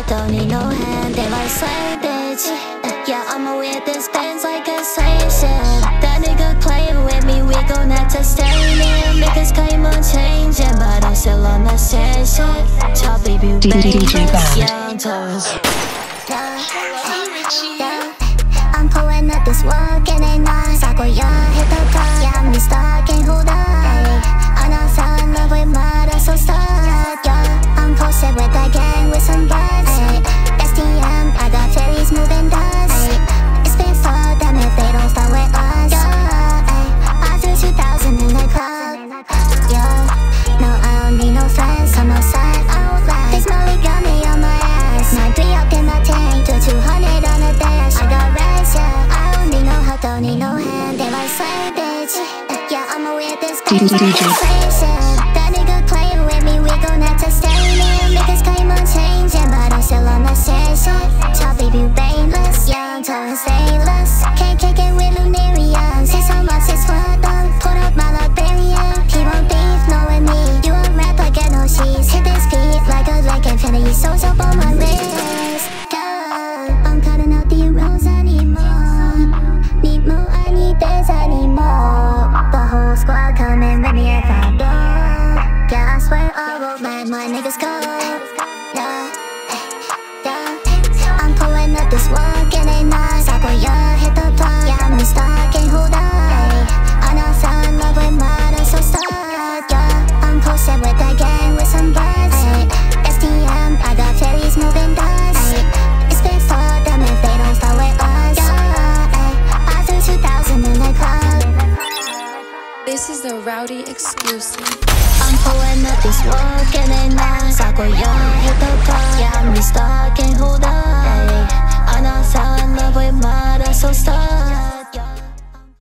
don't need no hand. They like slave bitch. Yeah, I'ma wear this dance like a slave ship. That nigga playing with me, we gon' have to stay near. Niggas claim on changing, but I'm still on the same shit. Chop baby, DJ Bad. young toes. I'm pulling up this work and ain't nice. I go, yeah, hit the car. Yeah, I'm stuck, can't hold on. I know fell in love with murder, so stuck. Yeah, I'm posted with that gang with some guns. STM, I got fairies moving dust. It's been fucked, damn if they don't start with us. Yeah, I threw 2,000 in the club. Yeah, no, I don't need no friends, I'm outside. This Molly got me on my ass. 9-3 up in my tank, do 200 on the dash. I got rest, yeah, I don't need no help, don't need no hand. They like slave bitch. Yeah, I'ma wear this dance like a slave shit.